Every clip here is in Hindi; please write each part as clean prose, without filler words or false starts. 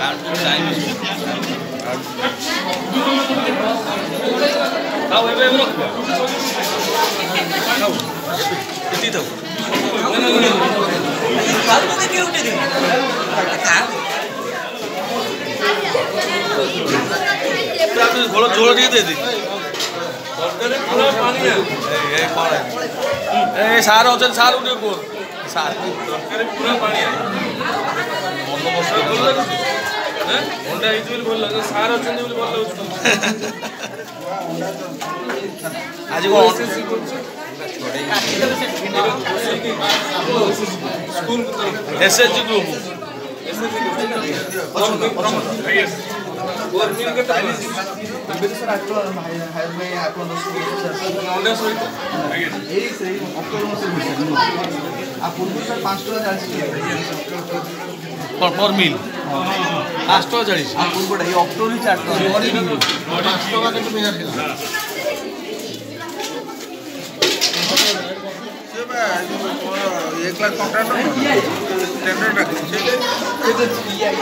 जोड़ दिए दे दी सार अच्छे सार उठे कह सार पूरा पानी अंडा भल लगे सार अच्छे आज एसएचजी ग्रुप पर मिल 5 टका 40 पूर्वटा ये अक्टोबर 4 टका 5 टका কিন্তু মেয়ার ছিল সেবা 1 লাখ কন্ট্রাক্ট টেন্ডার রাখছে এটা ইআই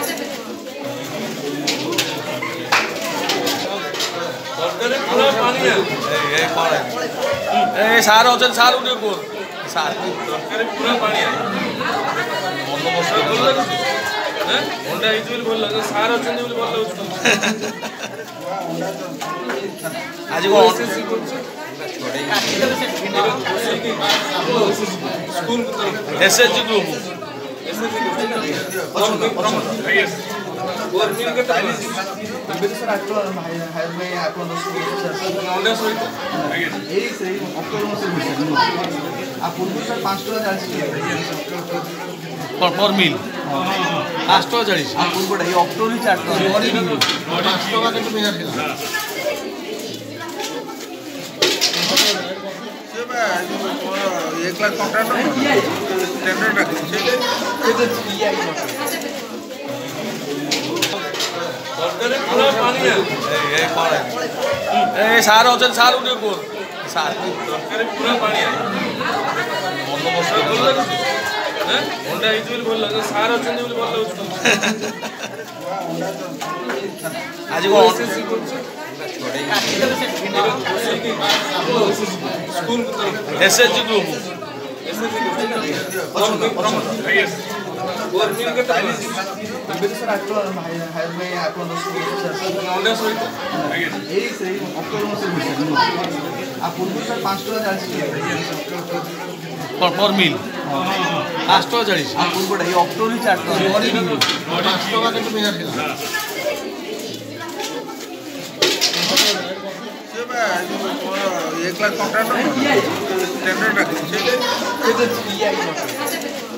सार अच्छे सार उठे कह सार पूरा पानी अंडा भल लगे सार अच्छे आज एसएचजी ग्रुप पर मिल 5 टका 40 पूर्वटा ये अक्टोबर 4 टका 5 टका কিন্তু মেয়ার ছিল সেবা 1 লাখ কন্ট্রাক্ট টেন্ডার রাখছে এটা ইআই सार अच्छे सार उठे कह सार पूरा पानी अंडा भल लगे सार अच्छे आज एसएचजी ग्रुप पर मिल 5 टका 40 पूर्वटा ये अक्टोबर 4 टका 5 टका কিন্তু মেয়ার ছিল সেবা 1 লাখ কন্ট্রাক্ট টেন্ডার রাখছে এটা ইআই